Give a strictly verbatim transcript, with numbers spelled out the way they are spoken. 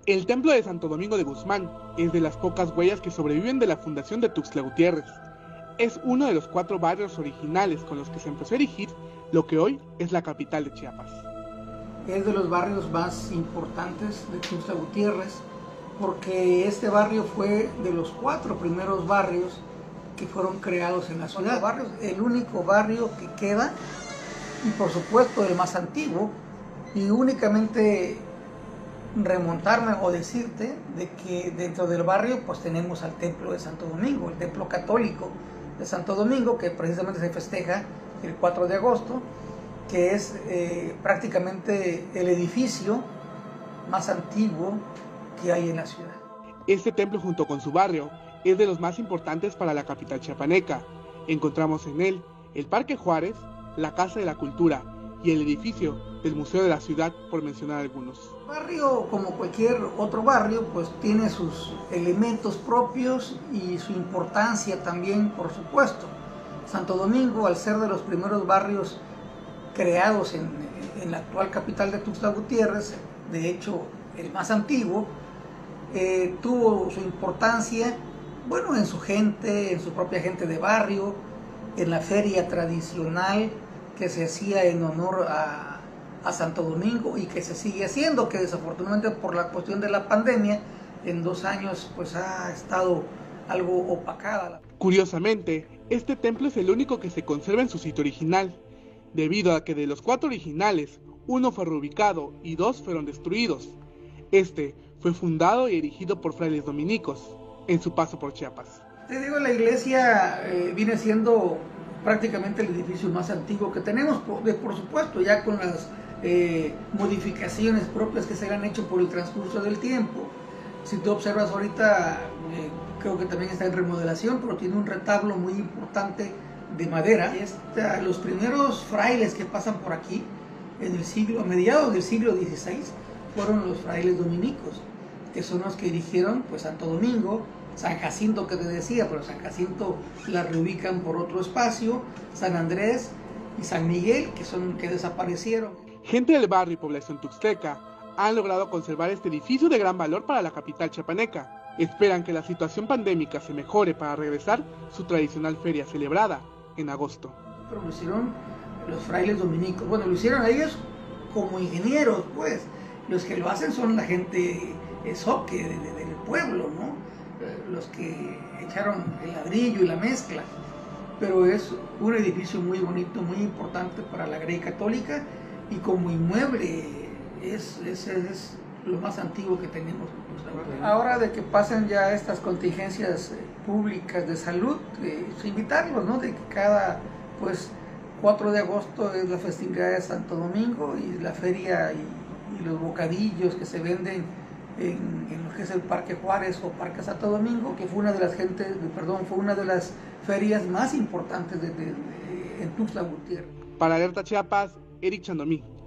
El templo de Santo Domingo de Guzmán es de las pocas huellas que sobreviven de la fundación de Tuxtla Gutiérrez. Es uno de los cuatro barrios originales con los que se empezó a erigir lo que hoy es la capital de Chiapas. Es de los barrios más importantes de Tuxtla Gutiérrez porque este barrio fue de los cuatro primeros barrios que fueron creados en la ciudad. Barrios, el único barrio que queda y por supuesto el más antiguo, y únicamente remontarme o decirte de que dentro del barrio pues tenemos al templo de Santo Domingo, el templo católico de Santo Domingo, que precisamente se festeja el cuatro de agosto, que es eh, prácticamente el edificio más antiguo que hay en la ciudad. Este templo, junto con su barrio, es de los más importantes para la capital chiapaneca. Encontramos en él el Parque Juárez, la Casa de la Cultura y el edificio del Museo de la Ciudad, por mencionar algunos. El barrio, como cualquier otro barrio, pues tiene sus elementos propios y su importancia también, por supuesto. Santo Domingo, al ser de los primeros barrios creados en, en la actual capital de Tuxtla Gutiérrez, de hecho el más antiguo, eh, tuvo su importancia, bueno, en su gente, en su propia gente de barrio, en la feria tradicional que se hacía en honor a, a Santo Domingo y que se sigue haciendo, que desafortunadamente por la cuestión de la pandemia, en dos años pues ha estado algo opacada. Curiosamente, este templo es el único que se conserva en su sitio original, debido a que de los cuatro originales, uno fue reubicado y dos fueron destruidos. Este fue fundado y erigido por frailes dominicos en su paso por Chiapas. Te digo, la iglesia eh, viene siendo prácticamente el edificio más antiguo que tenemos, por, de, por supuesto, ya con las eh, modificaciones propias que se han hecho por el transcurso del tiempo. Si tú observas ahorita, eh, creo que también está en remodelación, pero tiene un retablo muy importante de madera. Esta, los primeros frailes que pasan por aquí, en el siglo, a mediados del siglo dieciséis, fueron los frailes dominicos, que son los que erigieron pues Santo Domingo, San Jacinto, que te decía, pero San Jacinto la reubican por otro espacio, San Andrés y San Miguel, que son que desaparecieron. Gente del barrio y población tuxteca han logrado conservar este edificio de gran valor para la capital chiapaneca. Esperan que la situación pandémica se mejore para regresar su tradicional feria celebrada en agosto. Pero lo hicieron los frailes dominicos, bueno, lo hicieron ellos como ingenieros, pues. Los que lo hacen son la gente soque de, de, del pueblo, ¿no? Los que echaron el ladrillo y la mezcla. Pero es un edificio muy bonito, muy importante para la Grey Católica, y como inmueble es, es, es lo más antiguo que tenemos. Ahora de que pasen ya estas contingencias públicas de salud, eh, invitarlos, ¿no? De que cada pues cuatro de agosto es la festividad de Santo Domingo y la feria y y los bocadillos que se venden en, en lo que es el Parque Juárez o Parque Santo Domingo, que fue una de las gentes, perdón, fue una de las ferias más importantes de, de, de, en Tuxtla Gutiérrez. Para Alerta Chiapas, Eric Chandomí.